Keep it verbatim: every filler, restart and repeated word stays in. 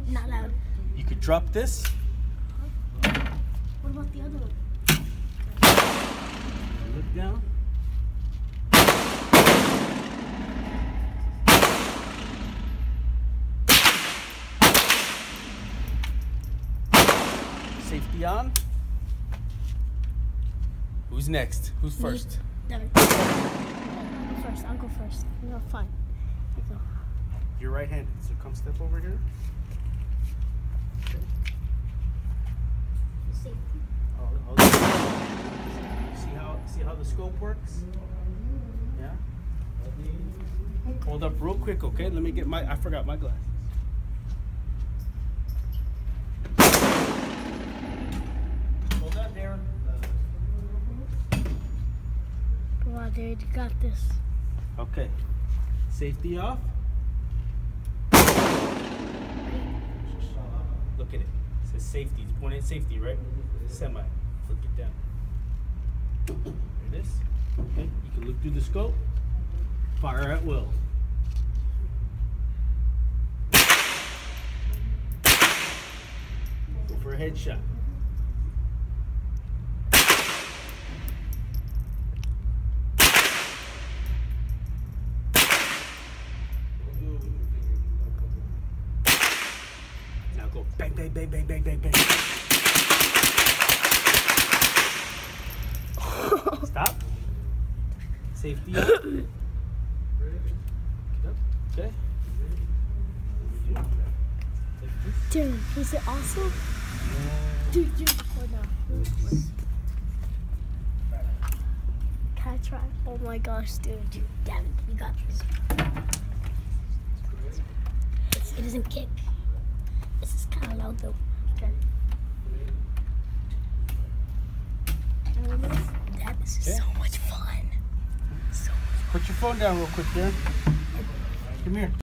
Nope, not loud. You could drop this. What about the other one? Look down. Safety on. Who's next? Who's first? Devin. I'll go first. I'll go first. No, fine. You go. You're right-handed, so come step over here. Okay. Safety. Oh, hold on. See how see how the scope works? Yeah. Hold up real quick, okay? Let me get my. I forgot my glasses. Hold on, Darren. Come on, dude. You got this. Okay. Safety off. Look at it. It says safety. It's pointing at safety, right? Semi. Look it down. There it is. Okay. You can look through the scope. Fire at will. Go for a headshot. Now go bang, bang, bang, bang, bang, bang, bang. Stop. Safety up. Get up. Okay. Dude, was it awesome? Dude, dude, hold on. Can I try? Oh my gosh, dude. Damn it, you got this. It's, it doesn't kick. This is kind of loud though. Okay. Dad, this is Okay. so much fun. So much fun. Put your phone down real quick there. Come here.